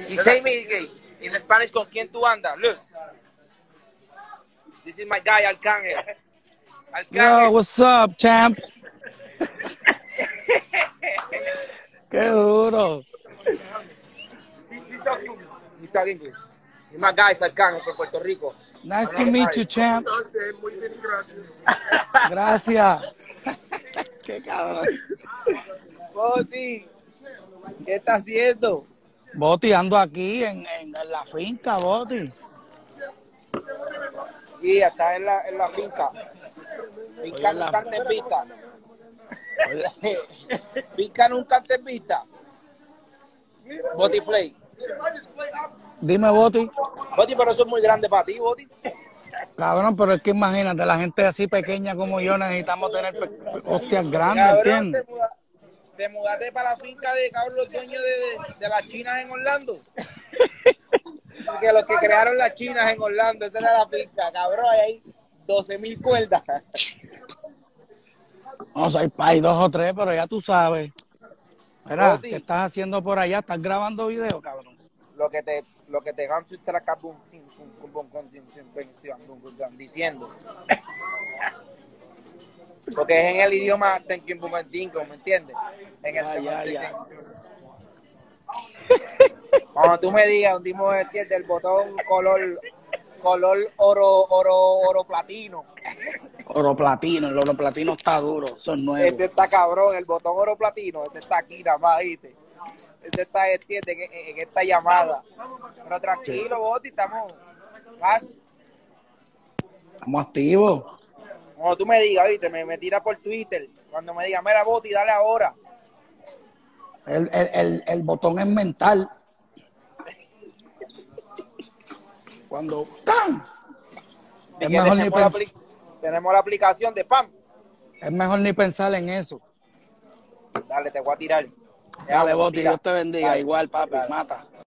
Y say me, in Spanish, ¿con quién tú andas? Look. This is my guy, Arcángel. Yo, what's up, champ? Qué duro. He's talking English. He's my guy, Arcángel, from Puerto Rico. Nice to meet you, champ. Muy bien, gracias. Gracias. Qué cabrón. Boti, ¿qué está haciendo? Boti, ando aquí en la finca, Boti. Y está en la finca. Finca nunca antes vista. Finca nunca antes vista. Boti Play. Dime, Boti. Boti, pero eso es muy grande para ti, Boti. Cabrón, pero es que imagínate, la gente así pequeña como yo necesitamos tener hostias grandes, Cabrón, ¿entiendes? te mudaste para la finca de cabrón, los dueños de las chinas en Orlando. Que los que crearon las chinas en Orlando, esa era la finca, cabrón, ahí hay 12,000 cuerdas. No, hay 2 o 3, pero ya tú sabes. Mira, Boti, ¿qué estás haciendo por allá? ¿Estás grabando video, cabrón? lo que te ganso diciendo. Porque es en el idioma ¿me entiendes? En el Ya. Cuando tú me digas, el botón color oro platino. Oro platino, el oro platino está duro, eso es nuevo. Ese está cabrón, el botón oro platino, ese está aquí nada más, ¿viste? Ese está en esta llamada. Pero tranquilo, Boti, estamos activos. Cuando tú me digas, ¿viste? Me tira por Twitter. Cuando me digas, mira, Boti, dale ahora. El botón es mental. Cuando ¡tam! Es mejor ni pensar. Tenemos la aplicación de PAM. Es mejor ni pensar en eso. Dale, te voy a tirar. Dale, Boti, Dios te bendiga. Dale. Igual, papi, Dale. mata.